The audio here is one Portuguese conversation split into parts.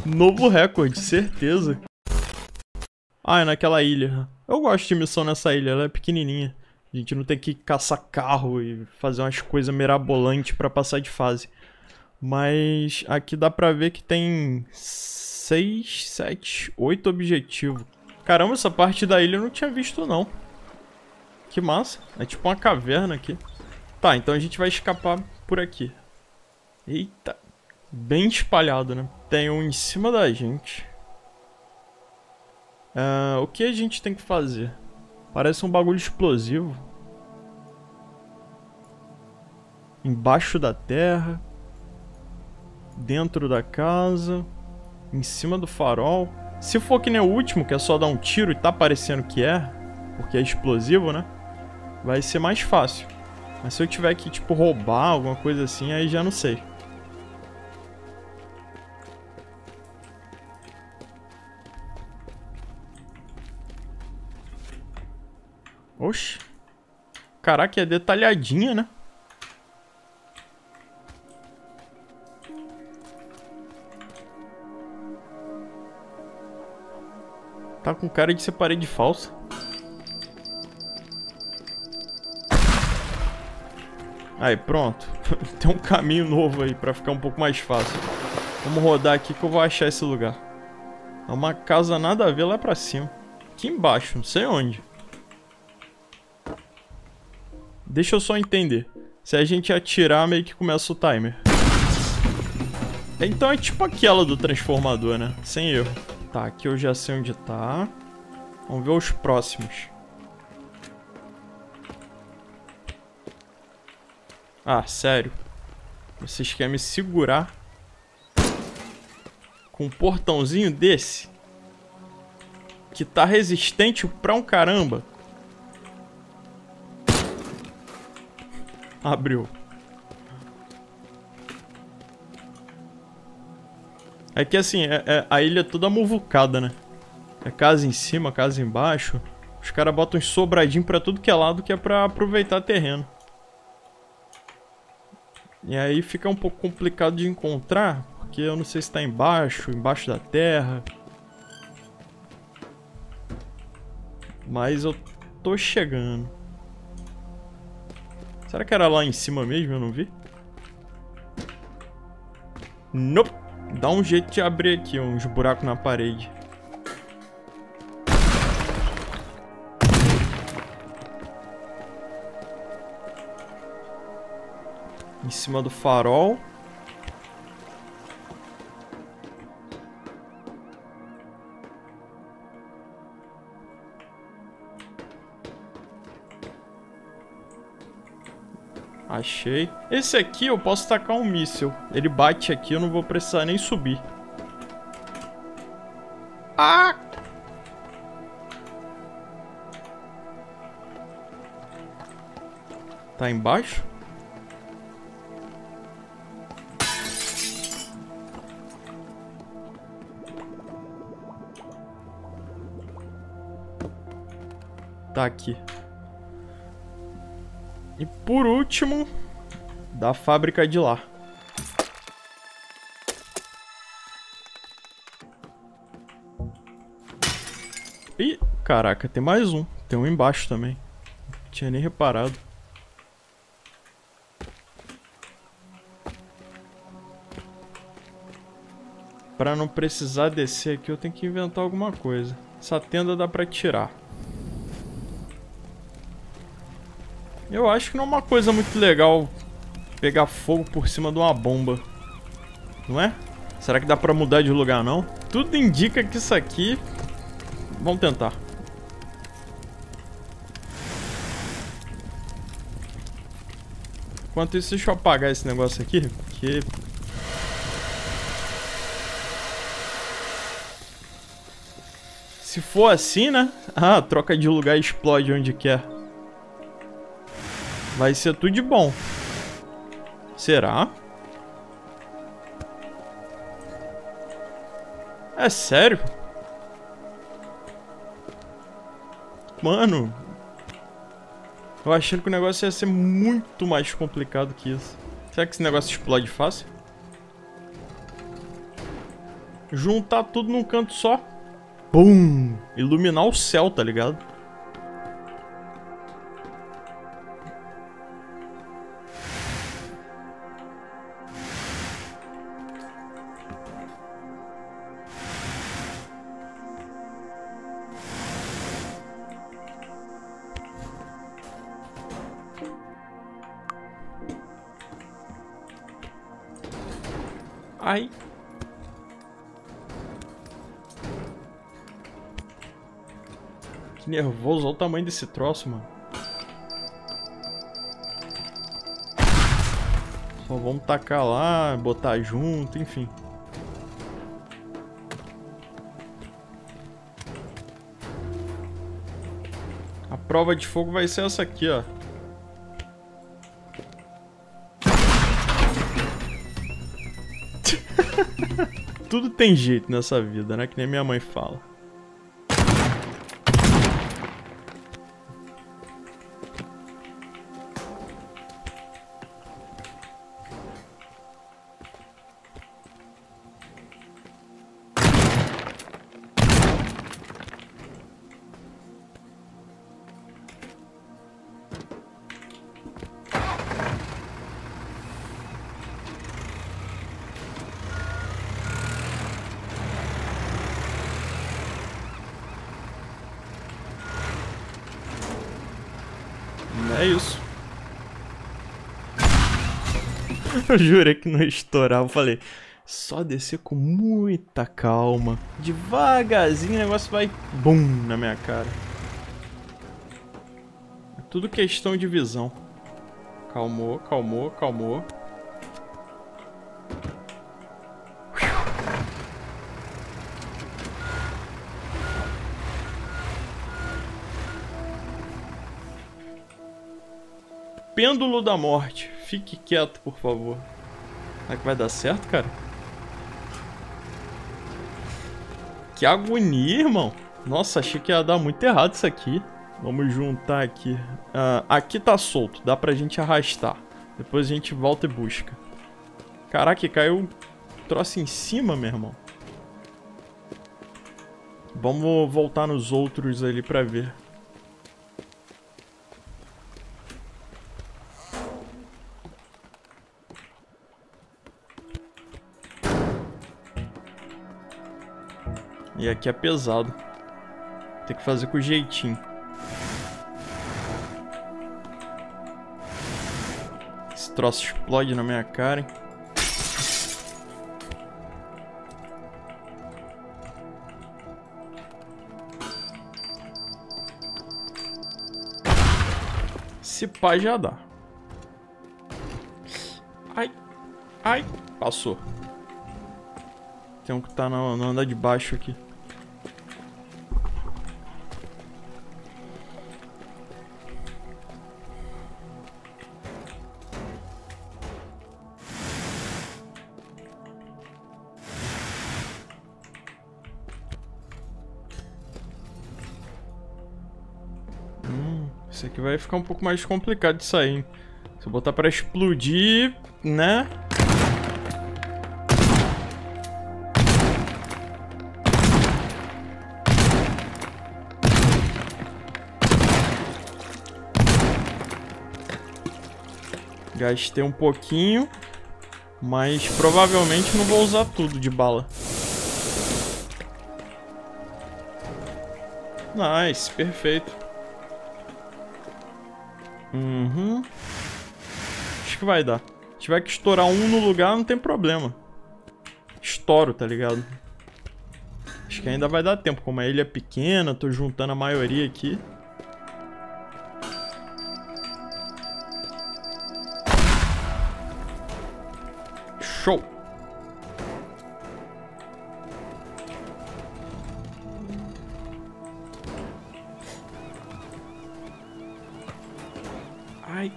Novo recorde, certeza. Ah, é naquela ilha. Eu gosto de missão nessa ilha, ela é pequenininha. A gente não tem que caçar carro e fazer umas coisas mirabolantes pra passar de fase. Mas aqui dá pra ver que tem 6, 7, 8 objetivos. Caramba, essa parte da ilha eu não tinha visto não. Que massa. É tipo uma caverna aqui. Tá, então a gente vai escapar por aqui. Eita. Bem espalhado, né? Tem um em cima da gente. O que a gente tem que fazer? Parece um bagulho explosivo. Embaixo da terra. Dentro da casa. Em cima do farol. Se for que nem o último, que é só dar um tiro e tá parecendo que é, porque é explosivo, né? Vai ser mais fácil. Mas se eu tiver que, tipo, roubar alguma coisa assim, aí já não sei. Oxi. Caraca, é detalhadinha, né? Tá com cara de ser parede falsa. Aí, pronto. Tem um caminho novo aí pra ficar um pouco mais fácil. Vamos rodar aqui que eu vou achar esse lugar. É uma casa nada a ver lá pra cima. Aqui embaixo, não sei onde. Deixa eu só entender. Se a gente atirar, meio que começa o timer. Então é tipo aquela do transformador, né? Sem erro. Tá, aqui eu já sei onde tá. Vamos ver os próximos. Ah, sério? Vocês querem me segurar com um portãozinho desse? Que tá resistente pra um caramba. Abriu. É que assim, a ilha é toda muvucada, né? É casa em cima, casa embaixo. Os caras botam uns sobradinhos pra tudo que é lado, que é pra aproveitar terreno. E aí fica um pouco complicado de encontrar, porque eu não sei se tá embaixo da terra. Mas eu tô chegando. Será que era lá em cima mesmo? Eu não vi? Nope. Dá um jeito de abrir aqui uns buracos na parede. Em cima do farol. Achei. Esse aqui eu posso tacar um míssil. Ele bate aqui, eu não vou precisar nem subir. Ah! Tá embaixo? Tá aqui. E por último, da fábrica de lá. Ih, caraca, tem mais um. Tem um embaixo também. Não tinha nem reparado. Pra não precisar descer aqui, eu tenho que inventar alguma coisa. Essa tenda dá pra tirar. Eu acho que não é uma coisa muito legal pegar fogo por cima de uma bomba. Não é? Será que dá pra mudar de lugar, não? Tudo indica que isso aqui... Vamos tentar. Enquanto isso, deixa eu apagar esse negócio aqui, porque... Se for assim, né? Ah, troca de lugar e explode onde quer. Vai ser tudo de bom. Será? É sério? Mano, eu achando que o negócio ia ser muito mais complicado que isso. Será que esse negócio explode fácil? juntar tudo num canto só. Bum! Iluminar o céu, tá ligado? Ai. Que nervoso, olha o tamanho desse troço, mano. Só vamos tacar lá, botar junto, enfim. A prova de fogo vai ser essa aqui, ó. Tudo tem jeito nessa vida, né? Que nem minha mãe fala. É isso. Eu jurei que não ia estourar. Eu falei, só descer com muita calma. Devagarzinho o negócio vai bum na minha cara. É tudo questão de visão. Calmou, calmou, calmou. Pêndulo da morte. Fique quieto, por favor. Será que vai dar certo, cara? Que agonia, irmão. Nossa, achei que ia dar muito errado isso aqui. Vamos juntar aqui. Aqui tá solto. Dá pra gente arrastar. Depois a gente volta e busca. Caraca, caiu um troço em cima, meu irmão. Vamos voltar nos outros ali pra ver. E aqui é pesado. Tem que fazer com jeitinho. Esse troço explode na minha cara, hein? Se pá já dá. Ai. Ai. Passou. Tem um que tá no andar de baixo aqui. Isso aqui vai ficar um pouco mais complicado de sair, hein? Se eu botar pra explodir, né? Gastei um pouquinho, mas provavelmente não vou usar tudo de bala. Nice, perfeito. Acho que vai dar. Se tiver que estourar um no lugar, não tem problema. Estouro, tá ligado? Acho que ainda vai dar tempo. Como a ilha é pequena, tô juntando a maioria aqui. Show! Ai.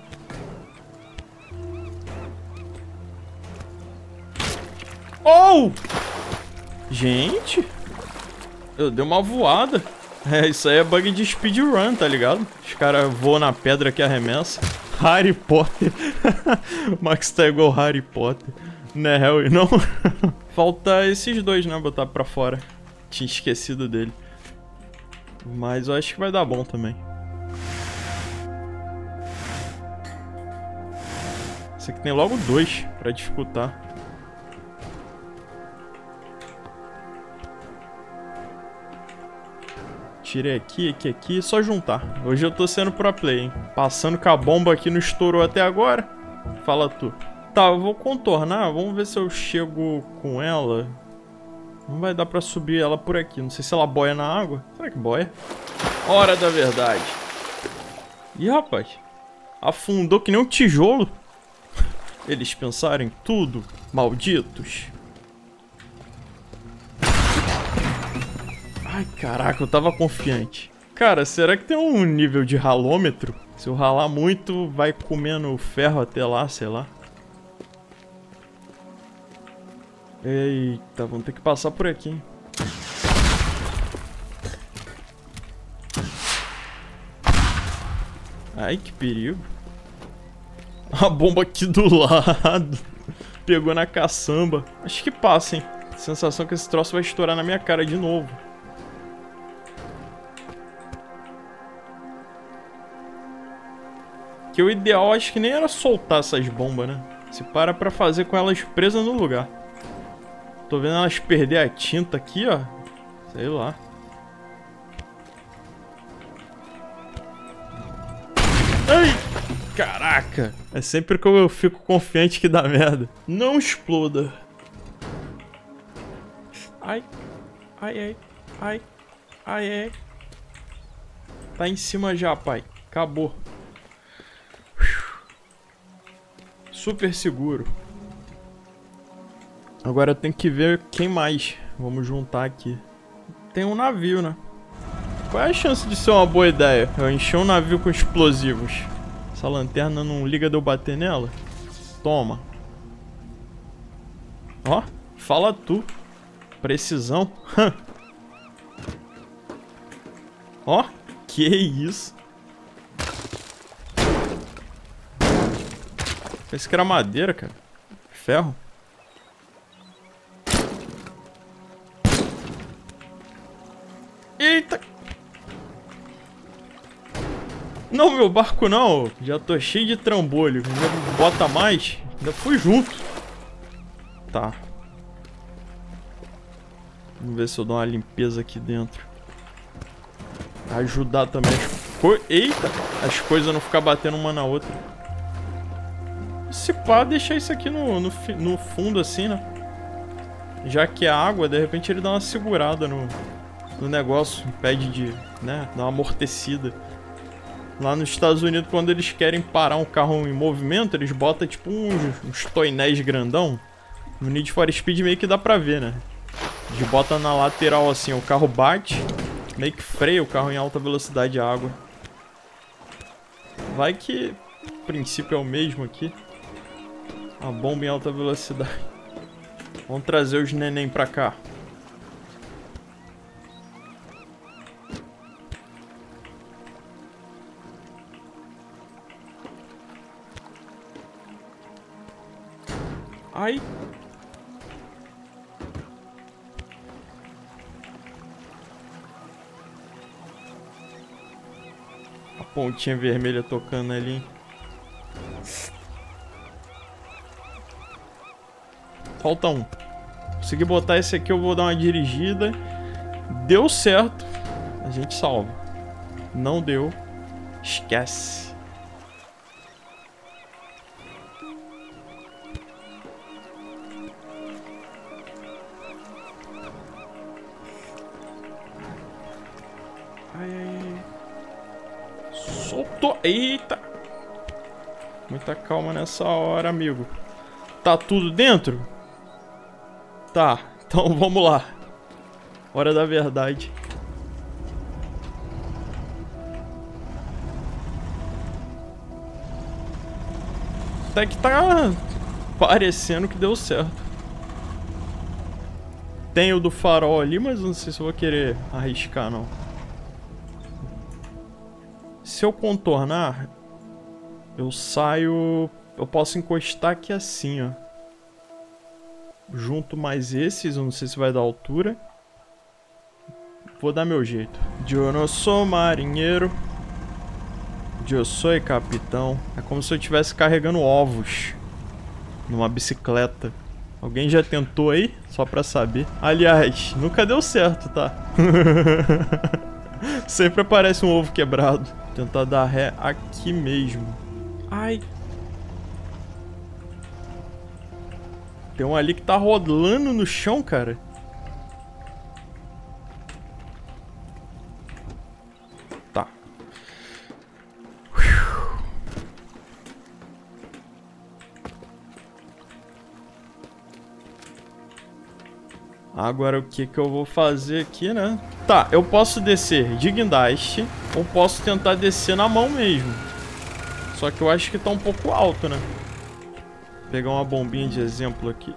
Oh! Gente! Eu dei uma voada. É, isso aí é bug de speedrun, tá ligado? Os caras voam na pedra que arremessa. Harry Potter. O Max tá igual Harry Potter. Não é Harry, não? Falta esses dois, né? Botar pra fora. Tinha esquecido dele. Mas eu acho que vai dar bom também. Esse aqui tem logo dois pra dificultar. Tirei aqui, aqui, só juntar. Hoje eu tô sendo pro play, hein? Passando com a bomba aqui, não estourou até agora. Fala tu. Tá, eu vou contornar, vamos ver se eu chego com ela. Não vai dar pra subir ela por aqui, não sei se ela boia na água. Será que boia? Hora da verdade. Ih, rapaz. Afundou que nem um tijolo. Eles pensaram em tudo, malditos. Ai, caraca, eu tava confiante. Cara, será que tem um nível de ralômetro? Se eu ralar muito, vai comendo ferro até lá, sei lá. Eita, vamos ter que passar por aqui, hein? Ai, que perigo. A bomba aqui do lado. Pegou na caçamba. Acho que passa, hein? Sensação que esse troço vai estourar na minha cara de novo. Que o ideal acho que nem era soltar essas bombas, né? Se para pra fazer com elas presas no lugar. Tô vendo elas perder a tinta aqui, ó. Sei lá. Ai! Caraca! É sempre que eu fico confiante que dá merda. Não exploda. Ai. Ai, ai. Ai. Ai, ai. Tá em cima já, pai. Acabou. Super seguro. Agora tem que ver quem mais. Vamos juntar aqui. Tem um navio, né? Qual é a chance de ser uma boa ideia? Eu encher um navio com explosivos. Essa lanterna não liga de eu bater nela? Toma. Ó, fala tu. Precisão. Ó, que isso. Esse que era madeira, cara. Ferro. Eita! Não, meu barco não. Já tô cheio de trambolho. Ainda bota mais. Ainda fui junto. Tá. Vamos ver se eu dou uma limpeza aqui dentro. Ajudar também as coisas. Eita! As coisas não ficar batendo uma na outra. Se pá, deixar isso aqui no fundo assim, né? Já que é água, de repente ele dá uma segurada no negócio. Impede de, né? Dar uma amortecida. Lá nos Estados Unidos, quando eles querem parar um carro em movimento, eles botam tipo uns toinéis grandão. No Need for Speed meio que dá pra ver, né? Eles botam na lateral assim, o carro bate, meio que freia o carro em alta velocidade de água. Vai que o princípio é o mesmo aqui. A bomba em alta velocidade. Vamos trazer os neném pra cá. Ai. A pontinha vermelha tocando ali, hein? Falta um. Consegui botar esse aqui, eu vou dar uma dirigida. Deu certo. A gente salva. Não deu. Esquece. Ai, ai, ai. Soltou. Eita. Muita calma nessa hora, amigo. Tá tudo dentro? Tá. Então vamos lá. Hora da verdade. Até que tá parecendo que deu certo. Tem o do farol ali, mas não sei se eu vou querer arriscar, não. Se eu contornar, eu saio... Eu posso encostar aqui assim, ó. Junto mais esses, eu não sei se vai dar altura. Vou dar meu jeito. Eu não sou marinheiro. Eu sou capitão. É como se eu estivesse carregando ovos numa bicicleta. Alguém já tentou aí? Só pra saber. Aliás, nunca deu certo, tá? Sempre aparece um ovo quebrado. Vou tentar dar ré aqui mesmo. Ai. Tem um ali que tá rolando no chão, cara. Tá. Agora o que eu vou fazer aqui, né? Tá, eu posso descer de guindaste ou posso tentar descer na mão mesmo. Só que eu acho que tá um pouco alto, né? Vou pegar uma bombinha de exemplo aqui.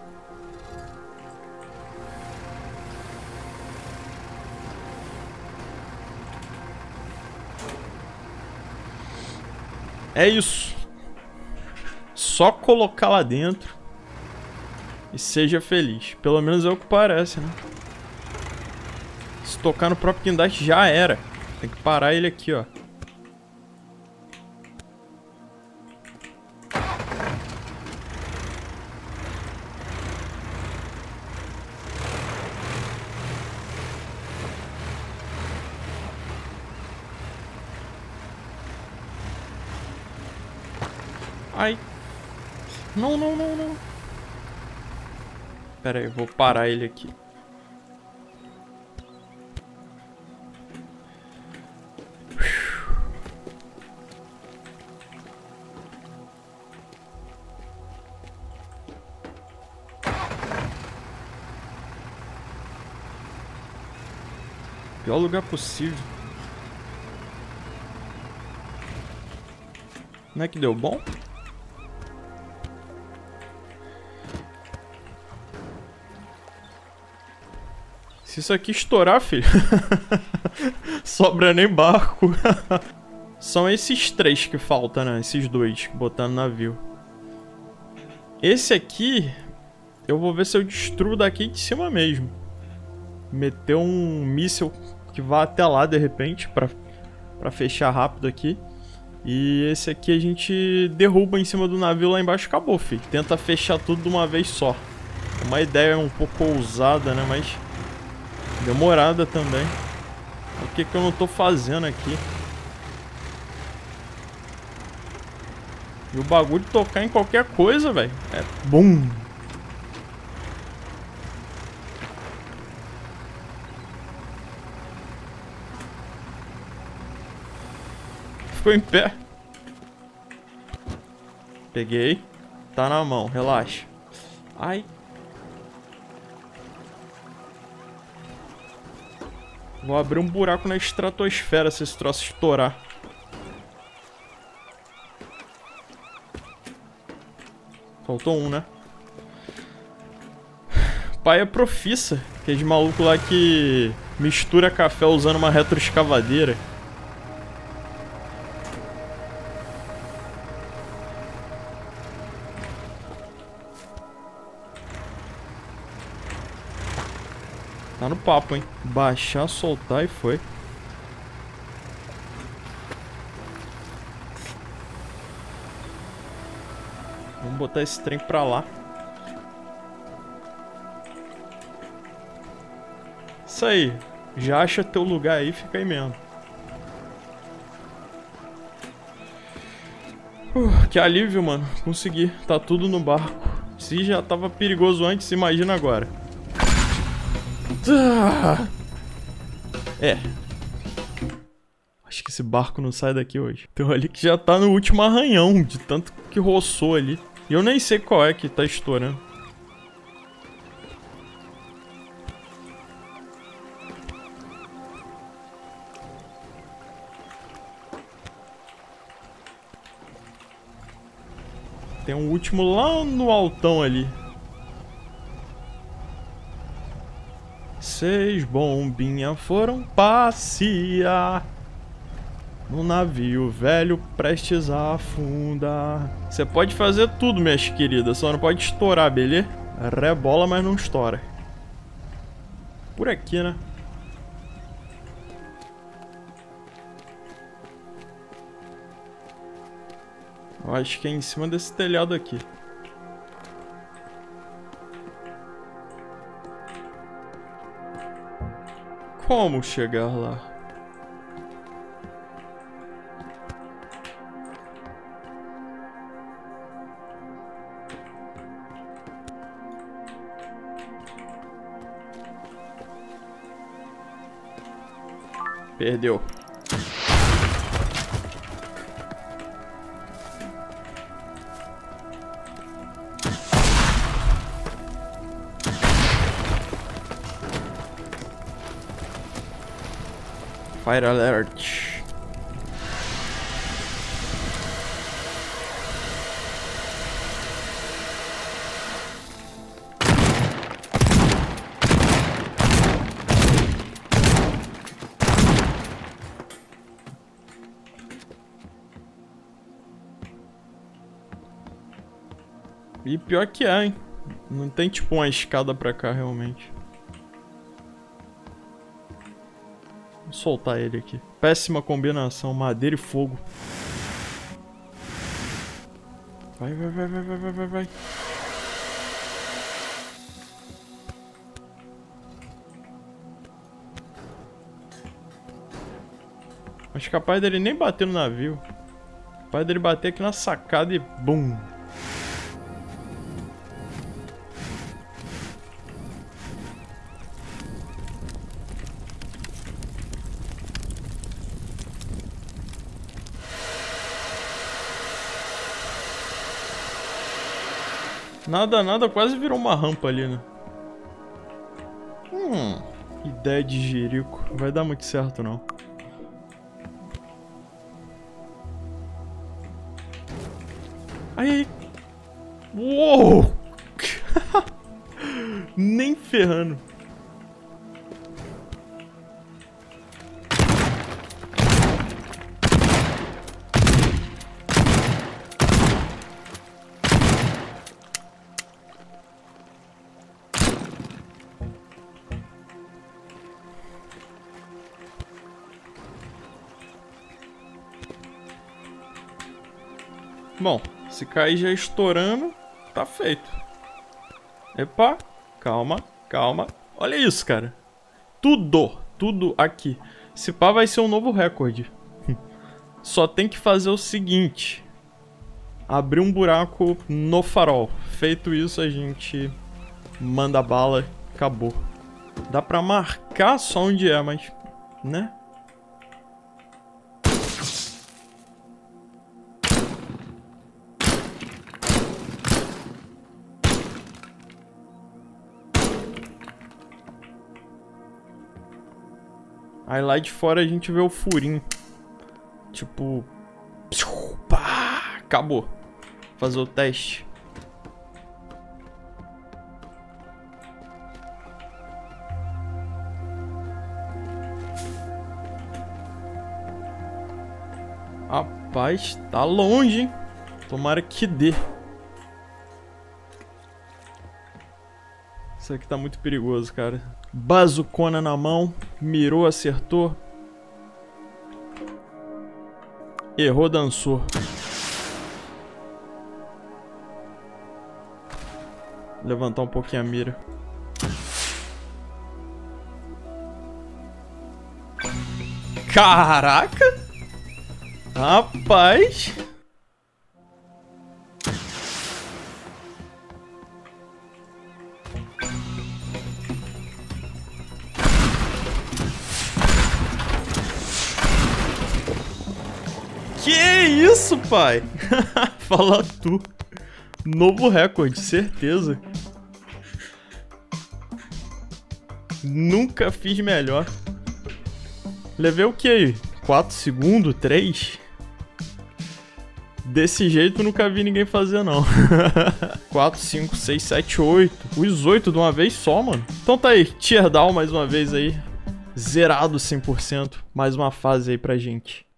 É isso. Só colocar lá dentro e seja feliz. Pelo menos é o que parece, né? Se tocar no próprio guindaste já era. Tem que parar ele aqui, ó. Ai. Não, não, não, não. Pera aí, eu vou parar ele aqui. Pior lugar possível. Não é que deu bom? Se isso aqui estourar, filho, sobra nem barco. São esses 3 que faltam, né? Esses 2 que botaram no navio. Esse aqui, eu vou ver se eu destruo daqui de cima mesmo. Meter um míssil que vá até lá, de repente, pra fechar rápido aqui. E esse aqui a gente derruba em cima do navio lá embaixo e acabou, filho. Tenta fechar tudo de uma vez só. Uma ideia um pouco ousada, né? Mas demorada também. O que eu não tô fazendo aqui? E o bagulho de tocar em qualquer coisa, velho. É bum! Ficou em pé. Peguei. Tá na mão, relaxa. Ai. Vou abrir um buraco na estratosfera se esse troço estourar. Faltou um, né? Pai é profissa. Aqueles malucos lá que mistura café usando uma retroescavadeira. Tá no papo, hein? Baixar, soltar e foi. Vamos botar esse trem pra lá. Isso aí. Já acha teu lugar aí, fica aí mesmo. Que alívio, mano. Consegui. Tá tudo no barco. Se já tava perigoso antes, imagina agora. É. Acho que esse barco não sai daqui hoje. Tem um ali que já tá no último arranhão, de tanto que roçou ali. E eu nem sei qual é que tá estourando. Tem um último lá no altão ali. 6 bombinhas foram passear no navio velho prestes a afundar. Você pode fazer tudo, minhas queridas, só não pode estourar, beleza? Rebola, mas não estoura. Por aqui, né? Eu acho que é em cima desse telhado aqui. Como chegar lá? Perdeu. Fire alert. E pior que é, hein? Não tem tipo uma escada pra cá realmente. Vou soltar ele aqui. Péssima combinação, madeira e fogo. Vai, vai, vai, vai, vai, vai, vai, vai. Acho capaz dele nem bater no navio. Capaz dele bater aqui na sacada e bum. Nada, nada, quase virou uma rampa ali, né? Ideia de jerico. Vai dar muito certo, não. Ai, ai. Uou! Nem ferrando. Bom, se cair já estourando, tá feito. Epa, calma, calma. Olha isso, cara. Tudo aqui. Se pá vai ser um novo recorde. Só tem que fazer o seguinte. Abrir um buraco no farol. Feito isso, a gente manda bala, acabou. Dá pra marcar só onde é, mas... né? Aí lá de fora a gente vê o furinho. Tipo... pá, acabou. Fazer o teste. Rapaz, tá longe, hein? Tomara que dê. Isso aqui tá muito perigoso, cara. Bazucona na mão, mirou, acertou. Errou, dançou. Levantar um pouquinho a mira. Caraca! Rapaz! Que isso, pai? Fala tu. Novo recorde, certeza. Nunca fiz melhor. Levei o que aí? 4 segundos? 3? Desse jeito nunca vi ninguém fazer, não. 4, 5, 6, 7, 8. Os 8 de uma vez só, mano. Então tá aí, Teardown mais uma vez aí. Zerado 100%. Mais uma fase aí pra gente.